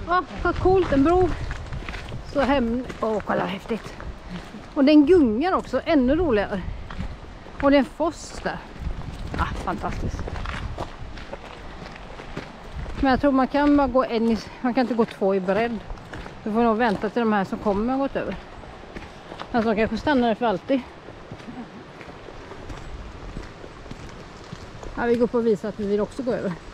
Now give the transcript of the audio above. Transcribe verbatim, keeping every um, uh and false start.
Ja, vad coolt, en bro. Så hem... Åh, kolla häftigt. Och den gungar också, ännu roligare. Och det är en foss där. Ah, fantastiskt. Men jag tror man kan bara gå en i, man kan inte gå två i bredd. Du får nog vänta till de här som kommer har gått över. Alltså de kanske stannar där för alltid. Ja, vi går på och visar att vi vill också gå över.